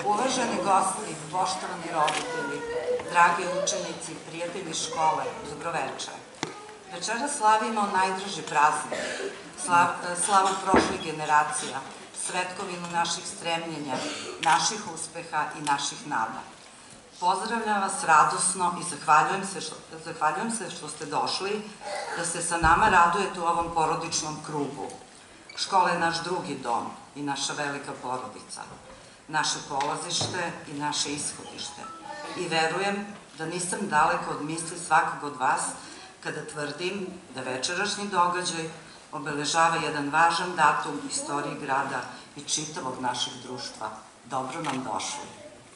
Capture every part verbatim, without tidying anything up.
Uvaženi gosti, poštovani roditelji, dragi učenici i prijatelji škole, dobroveče. Večera slavimo najdraži praznik, slavu prošlih generacija, svetkovinu naših stremljenja, naših uspeha i naših nada. Pozdravljam vas radosno i zahvaljujem se što ste došli, da se sa nama radujete u ovom porodičnom krugu. Škola je naš drugi dom i naša velika porodica, naše polazište i naše ishodište. I verujem da nisam daleko od misli svakog od vas kada tvrdim da večerašnji događaj obeležava jedan važan datum u istoriji grada i čitavog našeg društva. Dobro nam došli.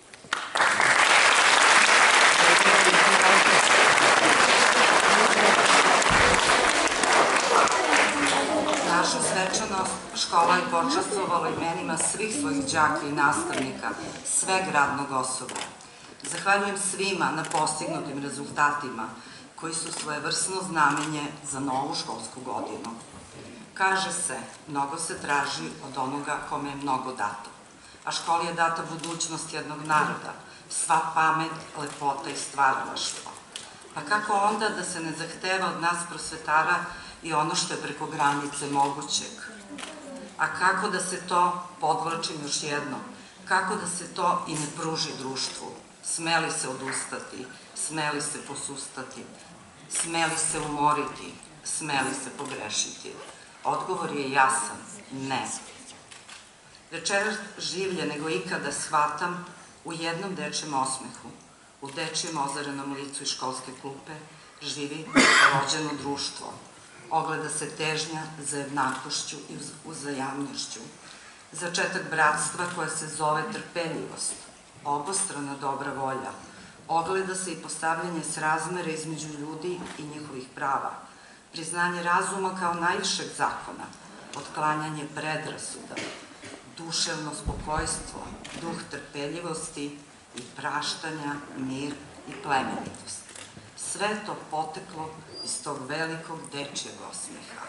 Našu svečanost škola je počastvovala imenima svih svojih đaka i nastavnika, sveg radnog osoblja. Zahvaljujem svima na postignutim rezultatima koji su svojevrsno znamenje za novu školsku godinu. Kaže se, mnogo se traži od onoga kome je mnogo dato, a školi je data budućnost jednog naroda, sva pamet, lepota i stvaralaštvo. Pa kako onda da se ne zahteva od nas prosvetara i ono što je preko granice mogućeg? A kako da se to, podvlačim još jednom, kako da se to i ne pruži društvu? Smeli se odustati, smeli se posustati, smeli se umoriti, smeli se pogrešiti? Odgovor je jasan, ne. Večeras življe nego ikada shvatam u jednom dečijem osmehu, u dečijem ozarenom licu i školske klupe živi rođeno društvo. Ogleda se težnja za jednakošću i uzajamnošću, začetak bratstva koje se zove trpeljivost, obostrana dobra volja. Ogleda se i postavljanje srazmere između ljudi i njihovih prava, priznanje razuma kao najvišeg zakona, otklanjanje predrasuda, duševno spokojstvo, duh trpeljivosti i praštanja, mir i plemenitost. Sve to poteklo iz tog velikog dečijeg osmeha.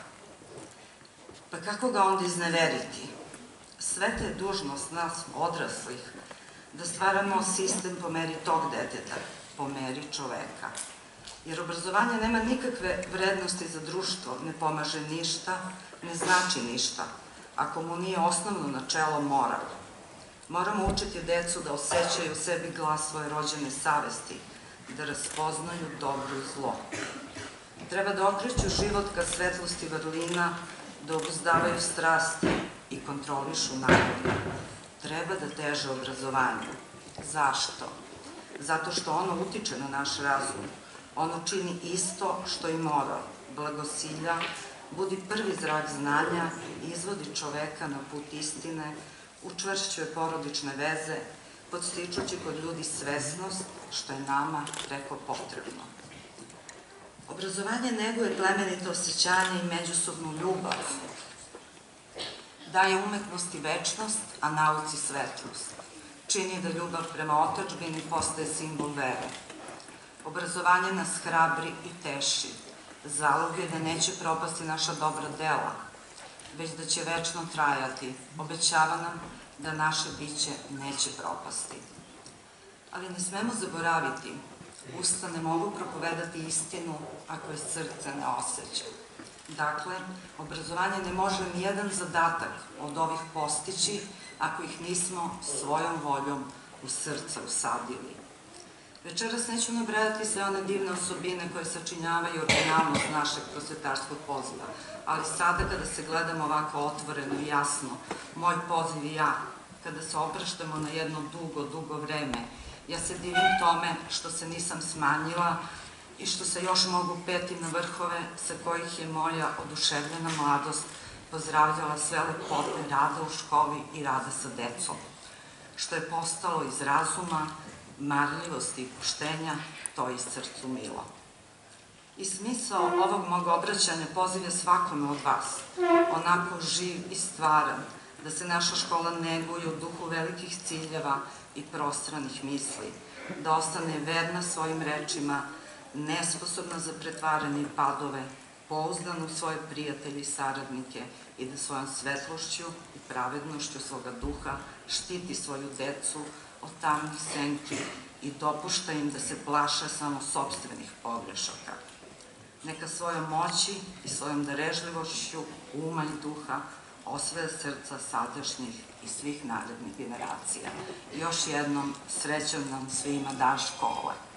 Pa kako ga onda izneveriti? Sveta je dužnost nas odraslih da stvaramo sistem po meri tog deteta, po meri čoveka. Jer obrazovanje nema nikakve vrednosti za društvo, ne pomaže ništa, ne znači ništa, ako mu nije osnovno načelo moral. Moramo učiti decu da osjećaju u sebi glas svoje rođene savesti, da raspoznaju dobro i zlo. Treba da okreću život ka svetlosti vrlina, da obuzdavaju strasti i kontrolišu narod. Treba da teže obrazovanju. Zašto? Zato što ono utiče na naš razum. Ono čini isto što i moral, blagosilja, budi prvi zrak znanja, izvodi čoveka na put istine, učvršćuje porodične veze, podstičući kod ljudi svesnost, što je nama preko potrebno. Obrazovanje neguje plemenito osjećanje i međusobnu ljubav, daje umetnosti večnost, a nauci svetlost. Čini da ljubav prema otadžbini postaje simbol vere. Obrazovanje nas hrabri i teši. Zalog je da neće propasti naša dobra dela, već da će večno trajati. Obećava nam da naše biće neće propasti. Ali ne smemo zaboraviti, usta ne mogu propovedati istinu ako je srce ne osjeća. Dakle, obrazovanje ne može nijedan zadatak od ovih postići ako ih nismo svojom voljom u srce usadili. Večeras neću nabrajati sve one divne osobine koje sačinjavaju originalnost našeg prosvetarskog poziva, ali sada kada se gledamo ovako otvoreno i jasno, moj poziv i ja, kada se opraštamo na jedno dugo, dugo vreme, ja se divim tome što se nisam smanjila i što se još mogu peti na vrhove sa kojih je moja oduševljena mladost pozdravljala sve lepote rada u školi i rada sa decom, što je postalo iz razuma, marljivosti i poštenja, to iz srcu milo. I smisao ovog mog obraćanja poziva svakome od vas, onako živ i stvaran, da se naša škola neguje u duhu velikih ciljeva i prostranih misli, da ostane verna svojim rečima, nesposobna za pretvaranje i padove, pouzdan u svoje prijatelje i saradnike i da svojom svetlošću i pravednošću svoga duha štiti svoju decu od tamnih senki i dopušta im da se plaše samo sopstvenih pogrešaka. Neka svojom moći i svojom darežljivošću uma i duha osvaja srca sadašnjih i svih narednih generacija. Još jednom, srećan nam svima dan škole.